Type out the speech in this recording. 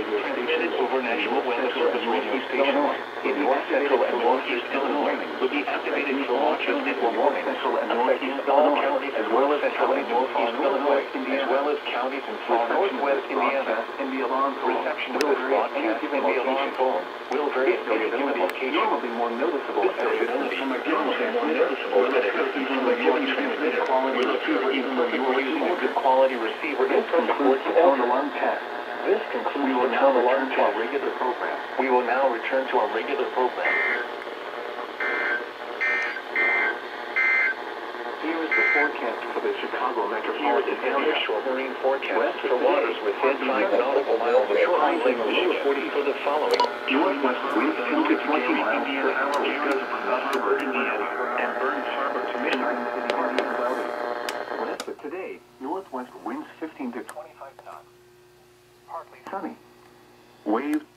transmitted over National Weather Service radio stations in north central and northeast Illinois will be activated for launch of network warnings affecting all counties as well as central and northeast Illinois, as well as counties in far northwest Indiana. Reception of this broadcast in the alarm phone will vary at any given location. Normally more noticeable this variability is normally more noticeable than it is even when given transmitted quality receiver, even though you are using a good quality receiver in support on alarm test. This concludes we will now return to our regular program. We will now return to our regular program. Here is the forecast for the Chicago metropolitan area. Short marine forecast for waters within 5 nautical miles of shore Lake Michigan for the following. Northwest winds 10 to 20 miles per hour Areas of suburban Indiana and Burns Harbor to Michigan. West of today, northwest winds 15 to 25 knots. Partly sunny. Waves